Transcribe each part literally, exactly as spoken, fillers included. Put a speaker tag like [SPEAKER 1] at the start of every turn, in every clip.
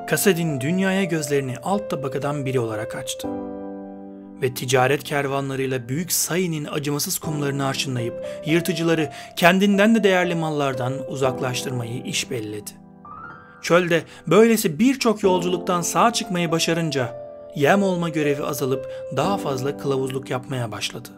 [SPEAKER 1] Kasadin dünyaya gözlerini alt tabakadan biri olarak açtı. Ve ticaret kervanlarıyla büyük Sayı'nın acımasız kumlarını arşınlayıp yırtıcıları kendinden de değerli mallardan uzaklaştırmayı iş belledi. Çölde böylesi birçok yolculuktan sağ çıkmayı başarınca yem olma görevi azalıp daha fazla kılavuzluk yapmaya başladı.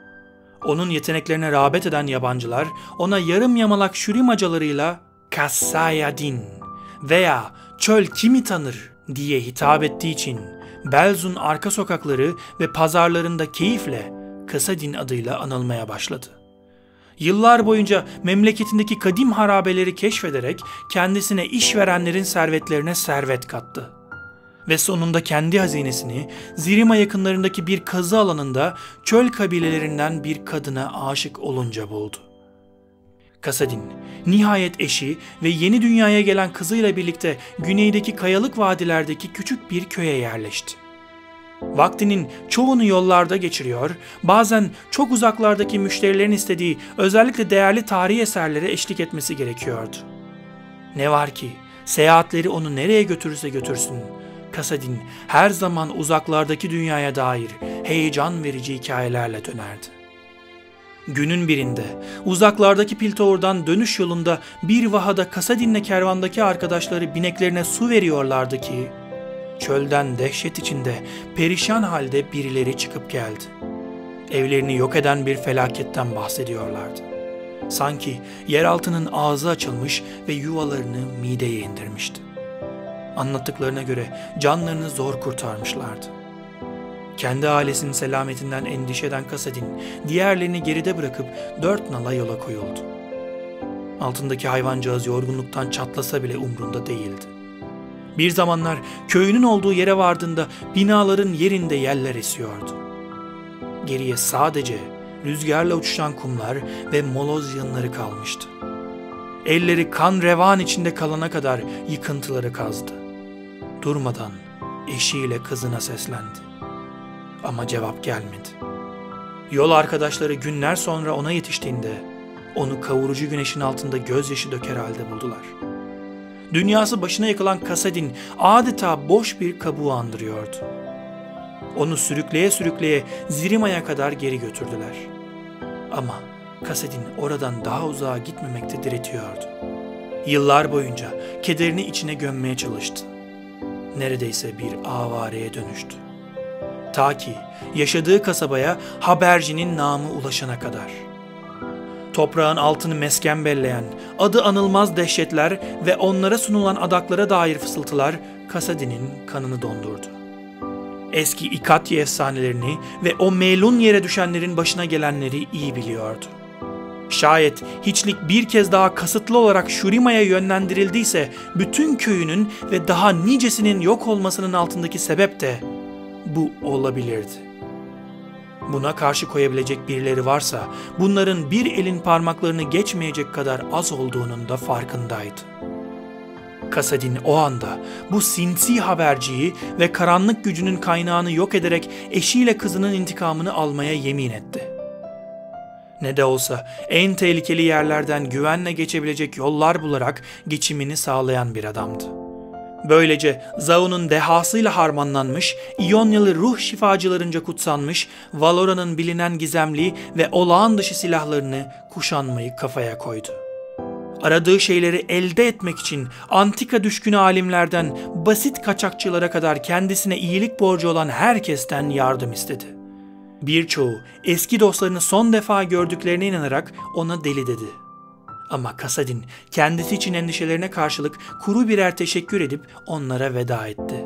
[SPEAKER 1] Onun yeteneklerine rağbet eden yabancılar ona yarım yamalak şurimacalarıyla Kassayadin veya çöl kimi tanır diye hitap ettiği için Belzun arka sokakları ve pazarlarında keyifle Kasadin adıyla anılmaya başladı. Yıllar boyunca memleketindeki kadim harabeleri keşfederek kendisine işverenlerin servetlerine servet kattı. Ve sonunda kendi hazinesini Zirima yakınlarındaki bir kazı alanında çöl kabilelerinden bir kadına aşık olunca buldu. Kasadin, nihayet eşi ve yeni dünyaya gelen kızıyla birlikte güneydeki kayalık vadilerdeki küçük bir köye yerleşti. Vaktinin çoğunu yollarda geçiriyor, bazen çok uzaklardaki müşterilerin istediği özellikle değerli tarihi eserlere eşlik etmesi gerekiyordu. Ne var ki seyahatleri onu nereye götürürse götürsün, Kasadin her zaman uzaklardaki dünyaya dair heyecan verici hikayelerle dönerdi. Günün birinde uzaklardaki Piltover'dan dönüş yolunda bir vahada Kasadin'le kervandaki arkadaşları bineklerine su veriyorlardı ki çölden dehşet içinde perişan halde birileri çıkıp geldi. Evlerini yok eden bir felaketten bahsediyorlardı. Sanki yeraltının ağzı açılmış ve yuvalarını mideye indirmişti. Anlattıklarına göre canlarını zor kurtarmışlardı. Kendi ailesinin selametinden endişe eden Kasadin diğerlerini geride bırakıp dört nala yola koyuldu. Altındaki hayvancağız yorgunluktan çatlasa bile umrunda değildi. Bir zamanlar köyünün olduğu yere vardığında binaların yerinde yeller esiyordu. Geriye sadece rüzgarla uçuşan kumlar ve moloz yığınları kalmıştı. Elleri kan revan içinde kalana kadar yıkıntıları kazdı. Durmadan eşiyle kızına seslendi. Ama cevap gelmedi. Yol arkadaşları günler sonra ona yetiştiğinde onu kavurucu güneşin altında gözyaşı döker halde buldular. Dünyası başına yıkılan Kasadin adeta boş bir kabuğu andırıyordu. Onu sürükleye sürükleye Zirima'ya kadar geri götürdüler. Ama Kasadin oradan daha uzağa gitmemekte diretiyordu. Yıllar boyunca kederini içine gömmeye çalıştı. Neredeyse bir avareye dönüştü. Ta ki yaşadığı kasabaya habercinin namı ulaşana kadar. Toprağın altını mesken belleyen, adı anılmaz dehşetler ve onlara sunulan adaklara dair fısıltılar Kasadin'in kanını dondurdu. Eski İkatya efsanelerini ve o melun yere düşenlerin başına gelenleri iyi biliyordu. Şayet hiçlik bir kez daha kasıtlı olarak Şurima'ya yönlendirildiyse bütün köyünün ve daha nicesinin yok olmasının altındaki sebep de bu olabilirdi. Buna karşı koyabilecek birileri varsa bunların bir elin parmaklarını geçmeyecek kadar az olduğunun da farkındaydı. Kasadin o anda bu sinsi haberciyi ve karanlık gücünün kaynağını yok ederek eşiyle kızının intikamını almaya yemin etti. Ne de olsa en tehlikeli yerlerden güvenle geçebilecek yollar bularak geçimini sağlayan bir adamdı. Böylece Zaun'un dehasıyla harmanlanmış, İyonyalı ruh şifacılarınca kutsanmış, Valora'nın bilinen gizemli ve olağan dışı silahlarını kuşanmayı kafaya koydu. Aradığı şeyleri elde etmek için antika düşkünü alimlerden basit kaçakçılara kadar kendisine iyilik borcu olan herkesten yardım istedi. Birçoğu eski dostlarını son defa gördüklerine inanarak ona deli dedi. Ama Kasadin kendisi için endişelerine karşılık kuru birer teşekkür edip onlara veda etti.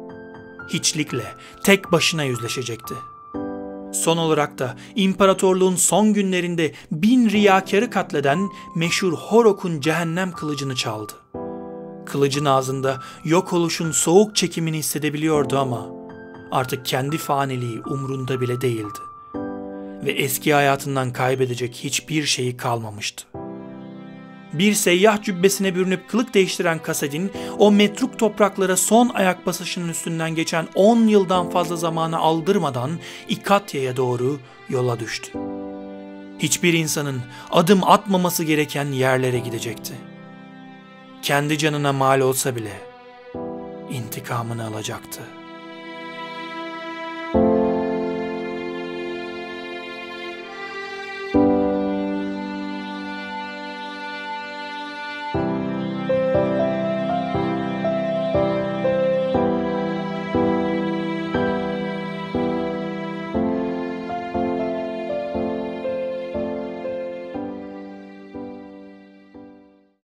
[SPEAKER 1] Hiçlikle tek başına yüzleşecekti. Son olarak da imparatorluğun son günlerinde bin riyakarı katleden meşhur Horok'un cehennem kılıcını çaldı. Kılıcın ağzında yok oluşun soğuk çekimini hissedebiliyordu ama artık kendi faniliği umrunda bile değildi. Ve eski hayatından kaybedecek hiçbir şeyi kalmamıştı. Bir seyyah cübbesine bürünüp kılık değiştiren Kasadin, o metruk topraklara son ayak basışının üstünden geçen on yıldan fazla zamanı aldırmadan İkatya'ya doğru yola düştü. Hiçbir insanın adım atmaması gereken yerlere gidecekti. Kendi canına mal olsa bile intikamını alacaktı.